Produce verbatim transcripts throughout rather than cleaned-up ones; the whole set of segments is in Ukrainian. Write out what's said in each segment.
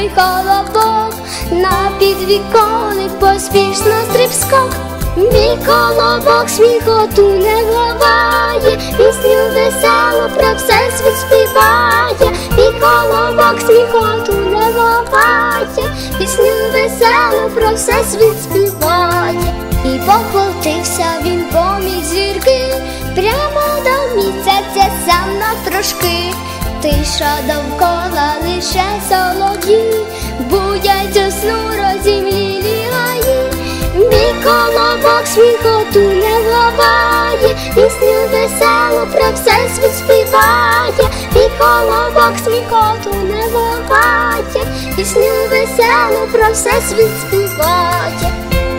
мій колобок, на підвікони поспішно стрибскок. Мій колобок сміхоту не ховає, пісню весело про все світ співає. Мій колобок сміхоту не ховає, пісню весело про все світ співає. І покотився він поміж зірки, прямо до місяця сам навтрошки. Тиша довкола, лише солов'ї будять у сну розімлілі гаї. Мій колобок сміхоту не ховає, пісню весело про все світ співає. Мій колобок сміхоту не ховає, пісню весело про все світ співає.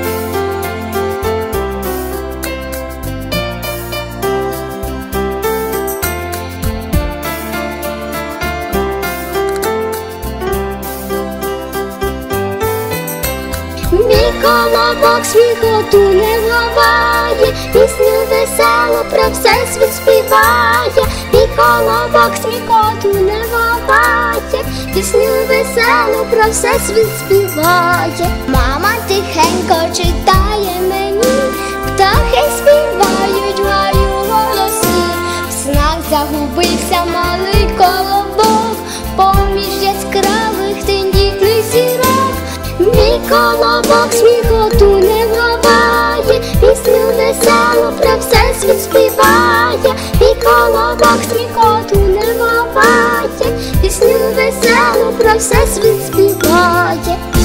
Мій колобок сміхоту не ховає, пісню весело про все світ співає. Мій колобок сміхоту не ховає, пісню весело про все світ співає. Мама тихенько читає мені, птахи співають в гаю голосні. В снах загубився малий колобок поміж яскравих тендітних зірок. Мій колобок сміхоту не ховає, пісню весело про все світ співає. Мій колобок сміхоту не ховає, пісню весело про все світ співає.